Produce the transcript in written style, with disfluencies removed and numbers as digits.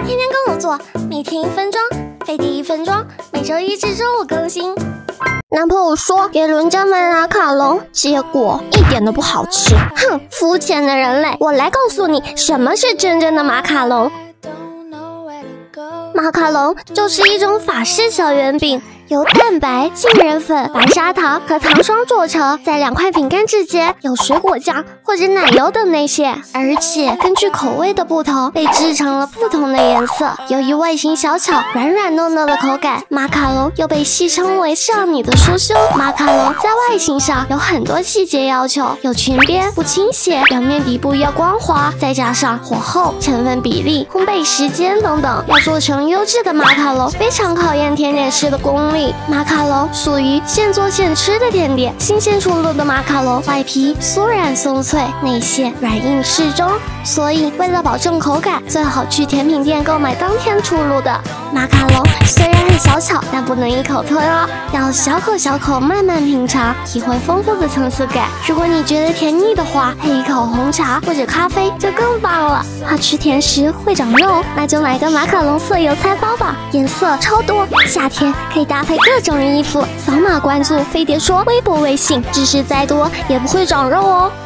天天跟我做，每天1分钟，飞碟1分钟，每周1至周5更新。男朋友说给人家买马卡龙，结果一点都不好吃。哼，肤浅的人类！我来告诉你，什么是真正的马卡龙。马卡龙就是一种法式小圆饼，由蛋白、杏仁粉、白砂糖和糖霜做成，在2块饼干之间有水果酱或者奶油等内馅，而且根据口味的不同被制成了不同的颜色。由于外形小巧、软软糯糯的口感，马卡龙又被戏称为少女的酥胸。马卡龙在外形上有很多细节要求，有裙边不倾斜，表面底部要光滑，再加上火候、成分比例、烘焙时间等等，要做成优质的马卡龙，非常考验甜点师的功力。马卡龙属于现做现吃的甜点，新鲜出炉的马卡龙外皮酥软松脆，内馅软硬适中，所以为了保证口感，最好去甜品店购买当天出炉的马卡龙。虽然很小巧，但不能一口吞哦，要小口小口慢慢品尝，体会丰富的层次感。如果你觉得甜腻的话，配一口红茶或者咖啡就更棒了。怕吃甜食会长肉，那就买个马卡龙色油菜包吧，颜色超多，夏天可以搭配各种衣服。扫码关注飞碟说微博微信，知识再多也不会长肉哦。